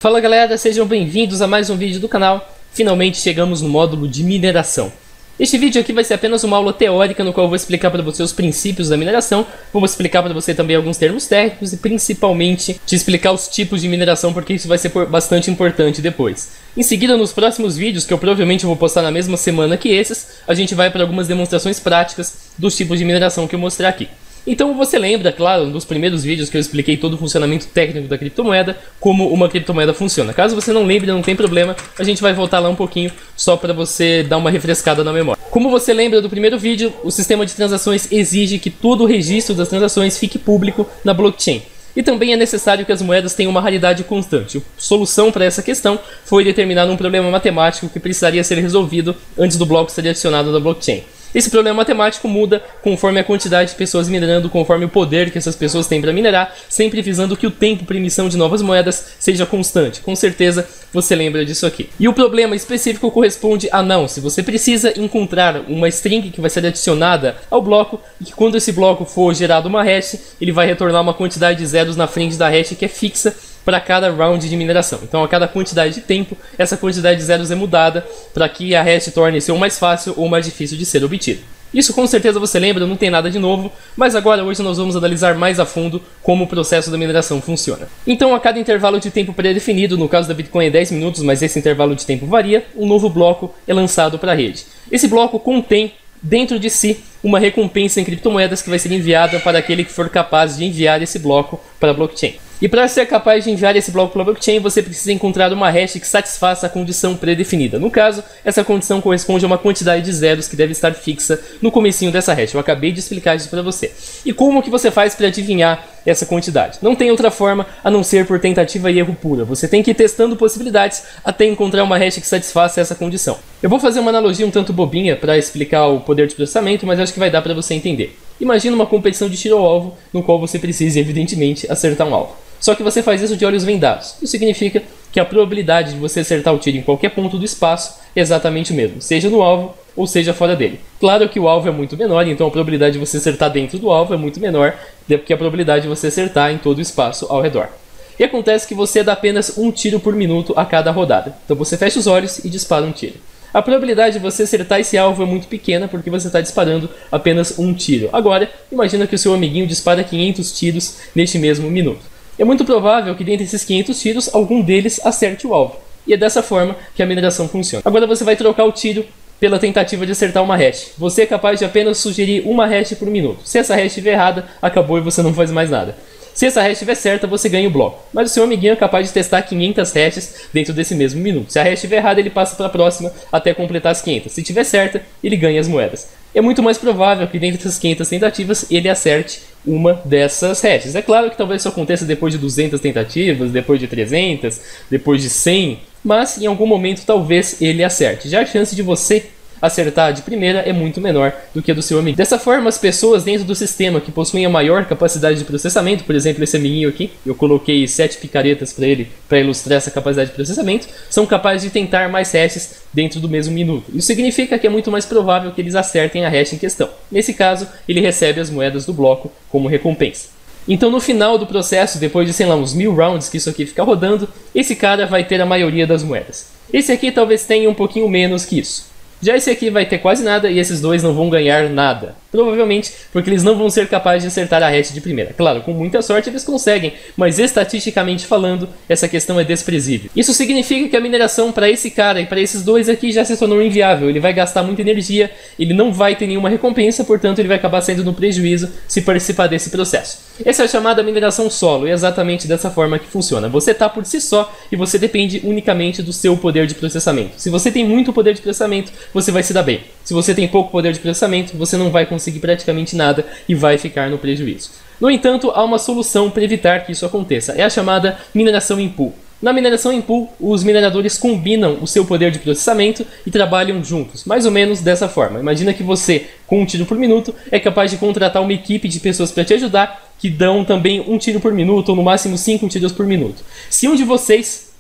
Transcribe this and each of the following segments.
Fala galera, sejam bem-vindos a mais um vídeo do canal. Finalmente chegamos no módulo de mineração. Este vídeo aqui vai ser apenas uma aula teórica no qual eu vou explicar para você os princípios da mineração, vou explicar para você também alguns termos técnicos e principalmente te explicar os tipos de mineração, porque isso vai ser bastante importante depois. Em seguida, nos próximos vídeos, que eu provavelmente vou postar na mesma semana que esses, a gente vai para algumas demonstrações práticas dos tipos de mineração que eu mostrei aqui. Então você lembra, claro, dos primeiros vídeos que eu expliquei todo o funcionamento técnico da criptomoeda, como uma criptomoeda funciona. Caso você não lembre, não tem problema, a gente vai voltar lá um pouquinho só para você dar uma refrescada na memória. Como você lembra do primeiro vídeo, o sistema de transações exige que todo o registro das transações fique público na blockchain. E também é necessário que as moedas tenham uma raridade constante. A solução para essa questão foi determinar um problema matemático que precisaria ser resolvido antes do bloco ser adicionado na blockchain. Esse problema matemático muda conforme a quantidade de pessoas minerando, conforme o poder que essas pessoas têm para minerar, sempre visando que o tempo para emissão de novas moedas seja constante. Com certeza você lembra disso aqui. E o problema específico corresponde a não. Se você precisa encontrar uma string que vai ser adicionada ao bloco, e que quando esse bloco for gerado uma hash, ele vai retornar uma quantidade de zeros na frente da hash que é fixa para cada round de mineração. Então a cada quantidade de tempo, essa quantidade de zeros é mudada para que a hash torne-se ou mais fácil ou mais difícil de ser obtida. Isso com certeza você lembra, não tem nada de novo, mas agora hoje nós vamos analisar mais a fundo como o processo da mineração funciona. Então a cada intervalo de tempo pré-definido, no caso da Bitcoin é 10 minutos, mas esse intervalo de tempo varia, um novo bloco é lançado para a rede. Esse bloco contém dentro de si uma recompensa em criptomoedas que vai ser enviada para aquele que for capaz de enviar esse bloco para a blockchain. E para ser capaz de enviar esse bloco para a blockchain, você precisa encontrar uma hash que satisfaça a condição pré-definida. No caso, essa condição corresponde a uma quantidade de zeros que deve estar fixa no comecinho dessa hash. Eu acabei de explicar isso para você. E como que você faz para adivinhar essa quantidade? Não tem outra forma a não ser por tentativa e erro pura. Você tem que ir testando possibilidades até encontrar uma hash que satisfaça essa condição. Eu vou fazer uma analogia um tanto bobinha para explicar o poder de processamento, mas acho que vai dar para você entender. Imagina uma competição de tiro ao alvo, no qual você precisa, evidentemente, acertar um alvo. Só que você faz isso de olhos vendados. Isso significa que a probabilidade de você acertar o tiro em qualquer ponto do espaço é exatamente o mesmo, seja no alvo ou seja fora dele. Claro que o alvo é muito menor, então a probabilidade de você acertar dentro do alvo é muito menor do que a probabilidade de você acertar em todo o espaço ao redor. E acontece que você dá apenas um tiro por minuto a cada rodada. Então você fecha os olhos e dispara um tiro. A probabilidade de você acertar esse alvo é muito pequena porque você está disparando apenas um tiro. Agora, imagina que o seu amiguinho dispara 500 tiros neste mesmo minuto. É muito provável que dentre esses 500 tiros, algum deles acerte o alvo. E é dessa forma que a mineração funciona. Agora você vai trocar o tiro pela tentativa de acertar uma hash. Você é capaz de apenas sugerir uma hash por minuto. Se essa hash estiver errada, acabou e você não faz mais nada. Se essa hash estiver certa, você ganha o bloco. Mas o seu amiguinho é capaz de testar 500 hashes dentro desse mesmo minuto. Se a hash estiver errada, ele passa para a próxima até completar as 500. Se estiver certa, ele ganha as moedas. É muito mais provável que dentro dessas 500 tentativas, ele acerte uma dessas hashes. É claro que talvez isso aconteça depois de 200 tentativas, depois de 300, depois de 100, mas em algum momento talvez ele acerte. Já a chance de você acertar de primeira é muito menor do que a do seu amigo. Dessa forma, as pessoas dentro do sistema que possuem a maior capacidade de processamento, por exemplo, esse amiguinho aqui, eu coloquei 7 picaretas para ele, para ilustrar essa capacidade de processamento, são capazes de tentar mais hashes dentro do mesmo minuto. Isso significa que é muito mais provável que eles acertem a hash em questão. Nesse caso, ele recebe as moedas do bloco como recompensa. Então no final do processo, depois de, sei lá, uns 1000 rounds que isso aqui fica rodando, esse cara vai ter a maioria das moedas. Esse aqui talvez tenha um pouquinho menos que isso. Já esse aqui vai ter quase nada e esses dois não vão ganhar nada. Provavelmente porque eles não vão ser capazes de acertar a hash de primeira. Claro, com muita sorte eles conseguem, mas estatisticamente falando, essa questão é desprezível. Isso significa que a mineração para esse cara e para esses dois aqui já se tornou inviável. Ele vai gastar muita energia, ele não vai ter nenhuma recompensa, portanto ele vai acabar saindo no prejuízo se participar desse processo. Essa é a chamada mineração solo, e é exatamente dessa forma que funciona. Você está por si só e você depende unicamente do seu poder de processamento. Se você tem muito poder de processamento, você vai se dar bem. Se você tem pouco poder de processamento, você não vai conseguir praticamente nada e vai ficar no prejuízo. No entanto, há uma solução para evitar que isso aconteça. É a chamada mineração em pool. Na mineração em pool, os mineradores combinam o seu poder de processamento e trabalham juntos, mais ou menos dessa forma. Imagina que você, com um tiro por minuto, é capaz de contratar uma equipe de pessoas para te ajudar, que dão também um tiro por minuto, ou no máximo 5 tiros por minuto. Se um de vocês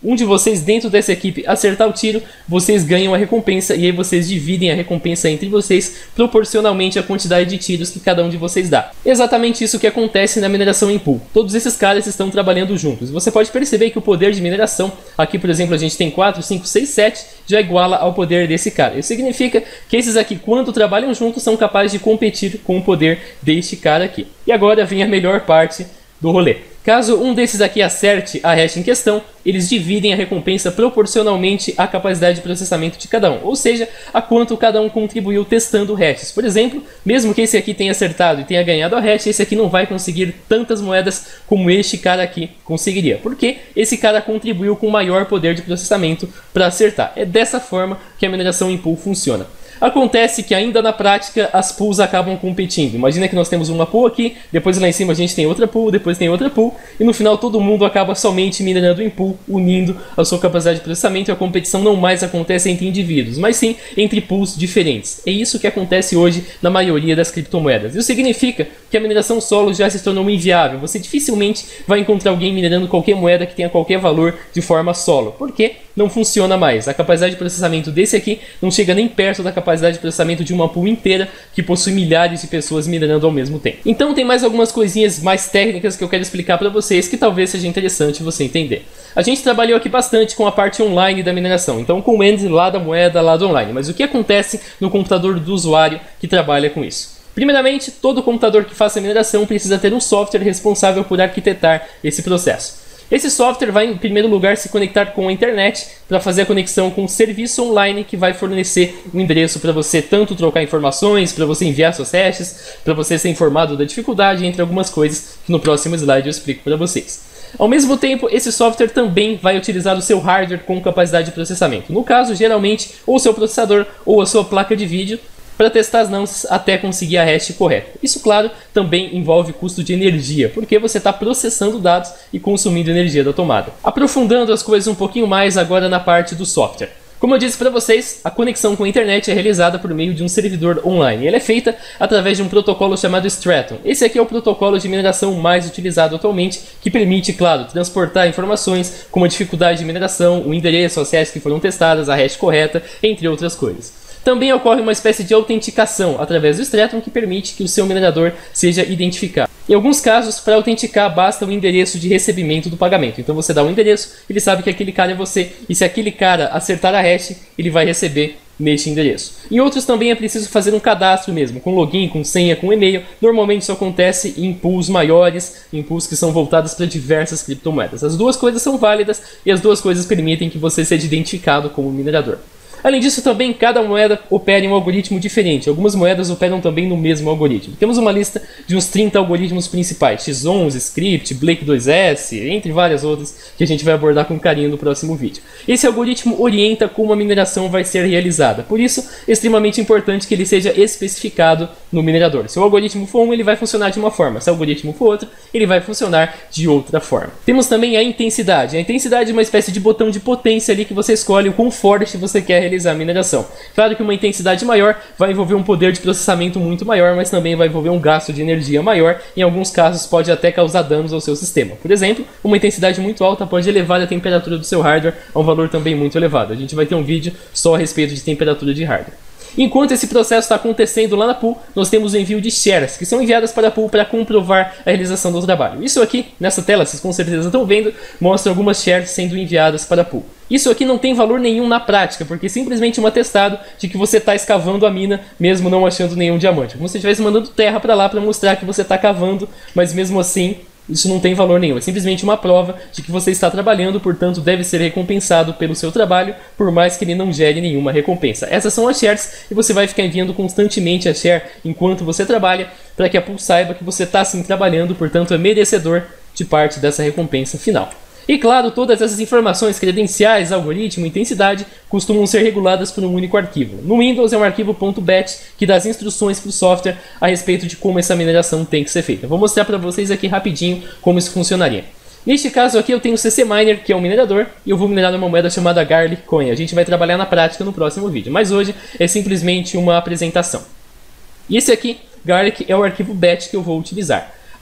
um de vocês dentro dessa equipe acertar o tiro, vocês ganham a recompensa e aí vocês dividem a recompensa entre vocês proporcionalmente à quantidade de tiros que cada um de vocês dá. Exatamente isso que acontece na mineração em pool. Todos esses caras estão trabalhando juntos. Você pode perceber que o poder de mineração, aqui por exemplo a gente tem 4, 5, 6, 7, já iguala ao poder desse cara. Isso significa que esses aqui, quando trabalham juntos, são capazes de competir com o poder deste cara aqui. E agora vem a melhor parte do rolê. Caso um desses aqui acerte a hash em questão, eles dividem a recompensa proporcionalmente à capacidade de processamento de cada um, ou seja, a quanto cada um contribuiu testando hashes. Por exemplo, mesmo que esse aqui tenha acertado e tenha ganhado a hash, esse aqui não vai conseguir tantas moedas como este cara aqui conseguiria, porque esse cara contribuiu com maior poder de processamento para acertar. É dessa forma que a mineração em pool funciona. Acontece que ainda na prática as pools acabam competindo. Imagina que nós temos uma pool aqui, depois lá em cima a gente tem outra pool, depois tem outra pool, e no final todo mundo acaba somente minerando em pool, unindo a sua capacidade de processamento, e a competição não mais acontece entre indivíduos, mas sim entre pools diferentes. É isso que acontece hoje na maioria das criptomoedas. Isso significa que a mineração solo já se tornou inviável. Você dificilmente vai encontrar alguém minerando qualquer moeda que tenha qualquer valor de forma solo, porque não funciona mais. A capacidade de processamento desse aqui não chega nem perto da capacidade de processamento de uma pool inteira que possui milhares de pessoas minerando ao mesmo tempo. Então tem mais algumas coisinhas mais técnicas que eu quero explicar para vocês que talvez seja interessante você entender. A gente trabalhou aqui bastante com a parte online da mineração, então com o end lá da moeda, lá do online. Mas o que acontece no computador do usuário que trabalha com isso? Primeiramente, todo computador que faça mineração precisa ter um software responsável por arquitetar esse processo. Esse software vai, em primeiro lugar, se conectar com a internet para fazer a conexão com um serviço online que vai fornecer um endereço para você tanto trocar informações, para você enviar suas hashes, para você ser informado da dificuldade, entre algumas coisas que no próximo slide eu explico para vocês. Ao mesmo tempo, esse software também vai utilizar o seu hardware com capacidade de processamento. No caso, geralmente, ou o seu processador ou a sua placa de vídeo, para testar as nãos até conseguir a hash correta. Isso, claro, também envolve custo de energia, porque você está processando dados e consumindo energia da tomada. Aprofundando as coisas um pouquinho mais agora na parte do software. Como eu disse para vocês, a conexão com a internet é realizada por meio de um servidor online. Ela é feita através de um protocolo chamado Stratum. Esse aqui é o protocolo de mineração mais utilizado atualmente, que permite, claro, transportar informações como a dificuldade de mineração, o endereço, as hashes que foram testadas, a hash correta, entre outras coisas. Também ocorre uma espécie de autenticação através do Stratum que permite que o seu minerador seja identificado. Em alguns casos, para autenticar, basta o endereço de recebimento do pagamento. Então você dá um endereço, ele sabe que aquele cara é você, e se aquele cara acertar a hash, ele vai receber neste endereço. Em outros também é preciso fazer um cadastro mesmo, com login, com senha, com e-mail. Normalmente isso acontece em pools maiores, em pools que são voltadas para diversas criptomoedas. As duas coisas são válidas e as duas coisas permitem que você seja identificado como minerador. Além disso, também cada moeda opera em um algoritmo diferente. Algumas moedas operam também no mesmo algoritmo. Temos uma lista de uns 30 algoritmos principais: X11, Script, Blake 2S, entre várias outras que a gente vai abordar com carinho no próximo vídeo. Esse algoritmo orienta como a mineração vai ser realizada. Por isso, é extremamente importante que ele seja especificado no minerador. Se o algoritmo for um, ele vai funcionar de uma forma. Se o algoritmo for outro, ele vai funcionar de outra forma. Temos também a intensidade. A intensidade é uma espécie de botão de potência ali que você escolhe o quão forte você quer realizar a mineração. Claro que uma intensidade maior vai envolver um poder de processamento muito maior, mas também vai envolver um gasto de energia maior. Em alguns casos pode até causar danos ao seu sistema. Por exemplo, uma intensidade muito alta pode elevar a temperatura do seu hardware a um valor também muito elevado. A gente vai ter um vídeo só a respeito de temperatura de hardware. Enquanto esse processo está acontecendo lá na pool, nós temos o envio de shares, que são enviadas para a pool para comprovar a realização do trabalho. Isso aqui, nessa tela, vocês com certeza estão vendo, mostra algumas shares sendo enviadas para a pool. Isso aqui não tem valor nenhum na prática, porque é simplesmente um atestado de que você está escavando a mina, mesmo não achando nenhum diamante. Como se você estivesse mandando terra para lá para mostrar que você está cavando, mas mesmo assim isso não tem valor nenhum, é simplesmente uma prova de que você está trabalhando, portanto deve ser recompensado pelo seu trabalho, por mais que ele não gere nenhuma recompensa. Essas são as shares e você vai ficar enviando constantemente a share enquanto você trabalha, para que a pool saiba que você está sim trabalhando, portanto é merecedor de parte dessa recompensa final. E claro, todas essas informações, credenciais, algoritmo, intensidade, costumam ser reguladas por um único arquivo. No Windows é um arquivo .bat que dá as instruções para o software a respeito de como essa mineração tem que ser feita. Vou mostrar para vocês aqui rapidinho como isso funcionaria. Neste caso aqui eu tenho o CC Miner, que é um minerador, e eu vou minerar uma moeda chamada Garlic Coin. A gente vai trabalhar na prática no próximo vídeo, mas hoje é simplesmente uma apresentação. E esse aqui, Garlic, é o arquivo BAT que eu vou utilizar.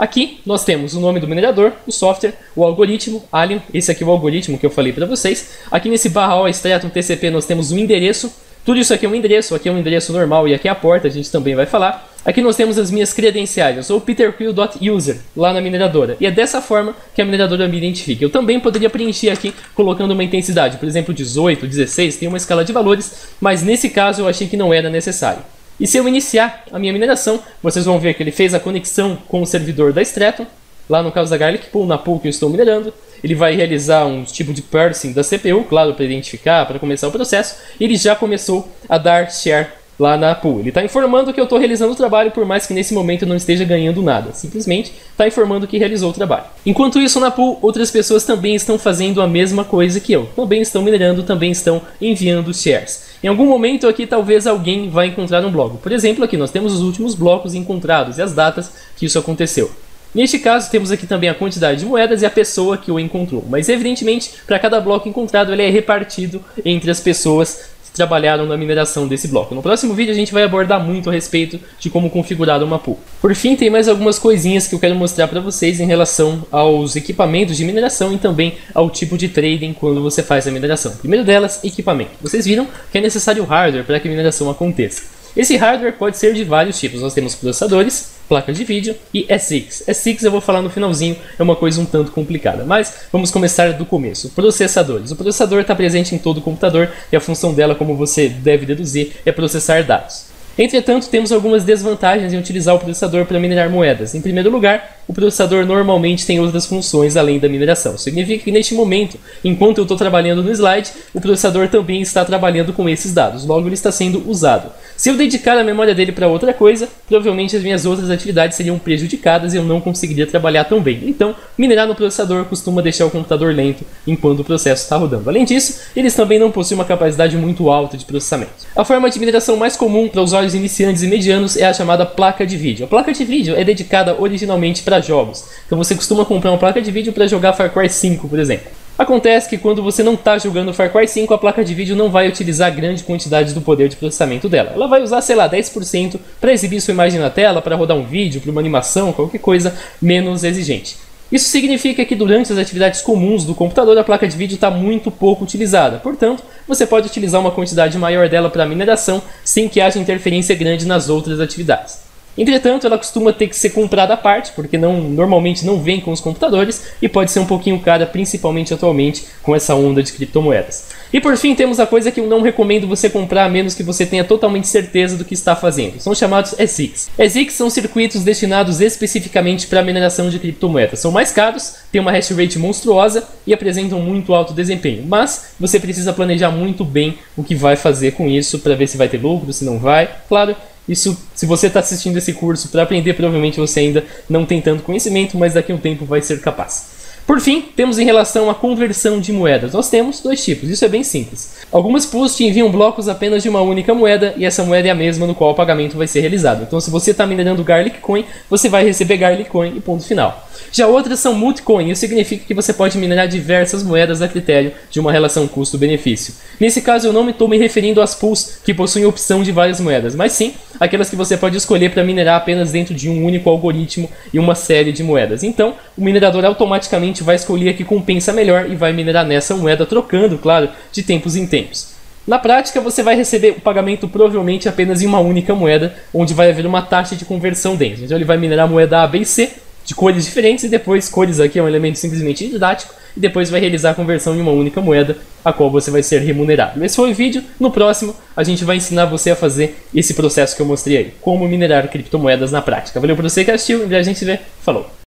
Aqui nós temos o nome do minerador, o software, o algoritmo, Alien, esse aqui é o algoritmo que eu falei para vocês. Aqui nesse /o Stratum TCP nós temos o endereço. Tudo isso aqui é um endereço, aqui é um endereço normal e aqui é a porta, a gente também vai falar. Aqui nós temos as minhas credenciais, eu sou o peterquill.user lá na mineradora. E é dessa forma que a mineradora me identifica. Eu também poderia preencher aqui colocando uma intensidade, por exemplo 18, 16, tem uma escala de valores, mas nesse caso eu achei que não era necessário. E se eu iniciar a minha mineração, vocês vão ver que ele fez a conexão com o servidor da Stratum, lá no caso da Garlic Pool, na pool que eu estou minerando. Ele vai realizar um tipo de parsing da CPU, claro, para identificar, para começar o processo. E ele já começou a dar share lá na pool. Ele está informando que eu estou realizando o trabalho, por mais que nesse momento eu não esteja ganhando nada. Simplesmente está informando que realizou o trabalho. Enquanto isso, na pool, outras pessoas também estão fazendo a mesma coisa que eu. Também estão minerando, também estão enviando shares. Em algum momento aqui, talvez alguém vai encontrar um bloco. Por exemplo, aqui nós temos os últimos blocos encontrados e as datas que isso aconteceu. Neste caso, temos aqui também a quantidade de moedas e a pessoa que o encontrou. Mas, evidentemente, para cada bloco encontrado, ele é repartido entre as pessoas que trabalharam na mineração desse bloco. No próximo vídeo, a gente vai abordar muito a respeito de como configurar uma pool. Por fim, tem mais algumas coisinhas que eu quero mostrar para vocês em relação aos equipamentos de mineração e também ao tipo de trading quando você faz a mineração. Primeiro delas, equipamento. Vocês viram que é necessário hardware para que a mineração aconteça. Esse hardware pode ser de vários tipos. Nós temos processadores, placa de vídeo e SX. SX eu vou falar no finalzinho, é uma coisa um tanto complicada. Mas vamos começar do começo. Processadores. O processador está presente em todo o computador e a função dela, como você deve deduzir, é processar dados. Entretanto, temos algumas desvantagens em utilizar o processador para minerar moedas. Em primeiro lugar, o processador normalmente tem outras funções além da mineração. Significa que neste momento, enquanto eu estou trabalhando no slide, o processador também está trabalhando com esses dados, logo ele está sendo usado. Se eu dedicar a memória dele para outra coisa, provavelmente as minhas outras atividades seriam prejudicadas e eu não conseguiria trabalhar tão bem. Então, minerar no processador costuma deixar o computador lento enquanto o processo está rodando. Além disso, eles também não possuem uma capacidade muito alta de processamento. A forma de mineração mais comum para usuários iniciantes e medianos é a chamada placa de vídeo. A placa de vídeo é dedicada originalmente para jogos. Então você costuma comprar uma placa de vídeo para jogar Far Cry 5, por exemplo. Acontece que quando você não está jogando Far Cry 5, a placa de vídeo não vai utilizar grande quantidade do poder de processamento dela. Ela vai usar, sei lá, 10% para exibir sua imagem na tela, para rodar um vídeo, para uma animação, qualquer coisa menos exigente. Isso significa que durante as atividades comuns do computador, a placa de vídeo está muito pouco utilizada. Portanto, você pode utilizar uma quantidade maior dela para mineração sem que haja interferência grande nas outras atividades. Entretanto, ela costuma ter que ser comprada à parte, porque normalmente não vem com os computadores e pode ser um pouquinho cara, principalmente atualmente com essa onda de criptomoedas. E por fim, temos a coisa que eu não recomendo você comprar a menos que você tenha totalmente certeza do que está fazendo. São chamados ASICs. ASICs são circuitos destinados especificamente para a mineração de criptomoedas. São mais caros, têm uma hash rate monstruosa e apresentam muito alto desempenho. Mas você precisa planejar muito bem o que vai fazer com isso para ver se vai ter lucro, se não vai. Claro, isso, se você está assistindo esse curso para aprender, provavelmente você ainda não tem tanto conhecimento, mas daqui a um tempo vai ser capaz. Por fim, temos em relação à conversão de moedas. Nós temos dois tipos, isso é bem simples. Algumas pools te enviam blocos apenas de uma única moeda e essa moeda é a mesma no qual o pagamento vai ser realizado. Então se você está minerando Garlic Coin, você vai receber Garlic Coin e ponto final. Já outras são multicoin, isso significa que você pode minerar diversas moedas a critério de uma relação custo-benefício. Nesse caso eu não estou me referindo às pools que possuem opção de várias moedas, mas sim aquelas que você pode escolher para minerar apenas dentro de um único algoritmo e uma série de moedas. Então o minerador automaticamente vai escolher a que compensa melhor e vai minerar nessa moeda, trocando, claro, de tempos em tempos. Na prática, você vai receber o pagamento provavelmente apenas em uma única moeda, onde vai haver uma taxa de conversão dentro. Então ele vai minerar a moeda A, B e C, de cores diferentes, e depois, cores aqui é um elemento simplesmente didático, e depois vai realizar a conversão em uma única moeda, a qual você vai ser remunerado. Esse foi o vídeo. No próximo, a gente vai ensinar você a fazer esse processo que eu mostrei aí, como minerar criptomoedas na prática. Valeu por você que assistiu, em breve a gente se vê. Falou!